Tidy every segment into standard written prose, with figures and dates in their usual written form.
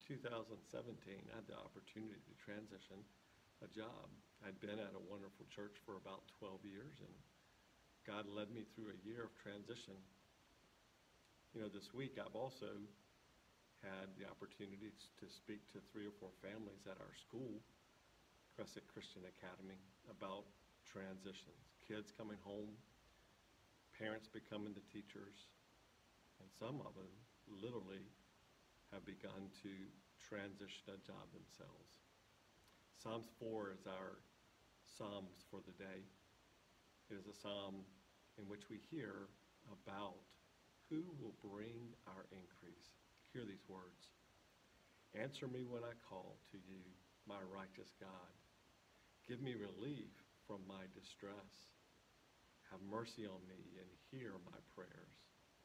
2017, I had the opportunity to transition a job. I'd been at a wonderful church for about 12 years, and God led me through a year of transition. You know, this week I've also had the opportunity to speak to 3 or 4 families at our school, Crescent Christian Academy, about transitions. Kids coming home, parents becoming the teachers, and some of them literally have begun to transition a job themselves. Psalms 4 is our Psalms for the day. It is a psalm in which we hear about who will bring our increase. Hear these words. Answer me when I call to you, my righteous God. Give me relief from my distress. Have mercy on me and hear my prayers.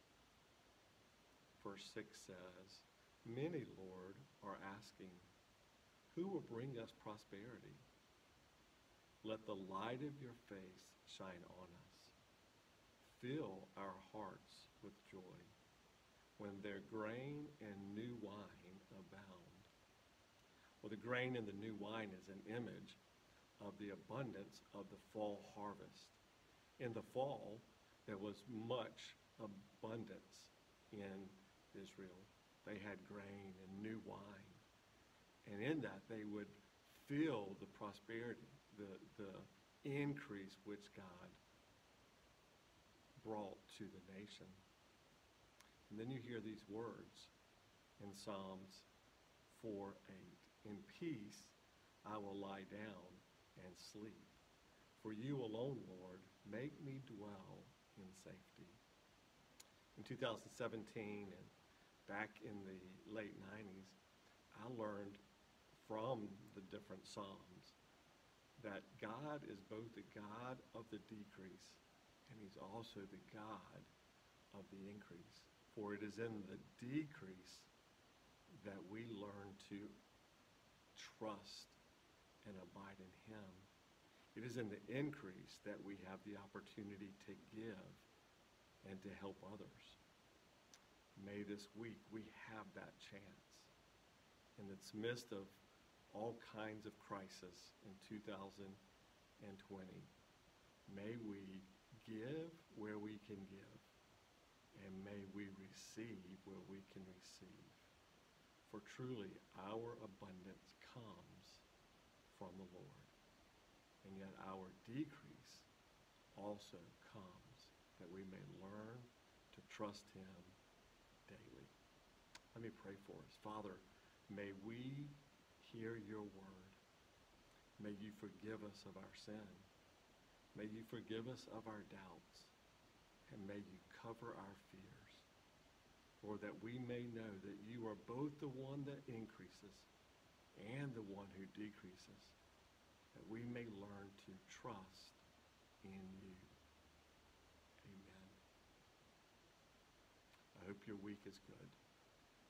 Verse 6 says, many, Lord, are asking, who will bring us prosperity? Let the light of your face shine on us. Fill our hearts with joy when their grain and new wine abound. Well, the grain and the new wine is an image of the abundance of the fall harvest. In the fall, there was much abundance in Israel. They had grain and new wine. And in that, they would feel the prosperity, the increase which God brought to the nation. And then you hear these words in Psalms 4:8. In peace I will lie down and sleep. For you alone, Lord, make me dwell in safety. In 2017 and back in the late 90s, I learned from the different Psalms that God is both the God of the decrease and he's also the God of the increase. For it is in the decrease that we learn to trust and abide in him. It is in the increase that we have the opportunity to give and to help others. May this week we have that chance. In the midst of all kinds of crisis in 2020, may we give where we can give, and may we receive where we can receive. For truly our abundance comes from the Lord, and yet our decrease also comes that we may learn to trust him daily. Let me pray for us. Father, may we hear your word. May you forgive us of our sin. May you forgive us of our doubts. And may you cover our fears. Lord, that we may know that you are both the one that increases and the one who decreases. That we may learn to trust in you. Amen. I hope your week is good.